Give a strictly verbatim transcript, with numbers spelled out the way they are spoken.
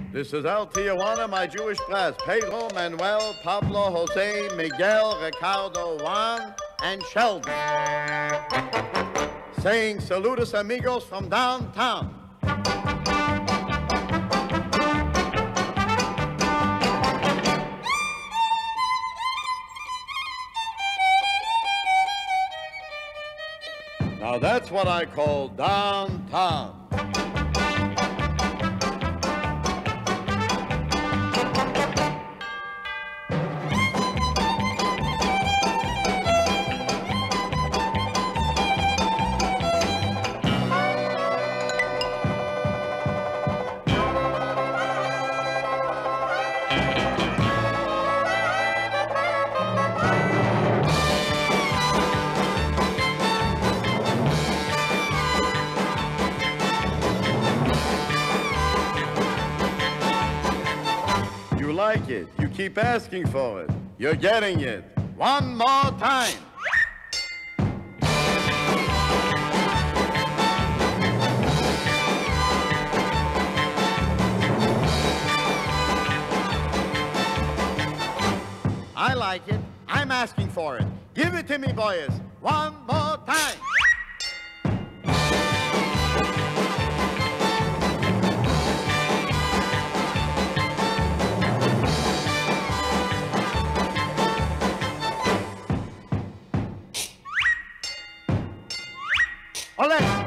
This is El Tijuana, my Jewish press. Pedro, Manuel, Pablo, Jose, Miguel, Ricardo, Juan, and Sheldon. Saying saludos amigos from downtown. Now that's what I call downtown. Like it. You keep asking for it. You're getting it. One more time. I like it. I'm asking for it. Give it to me, boys. One more time. Hola.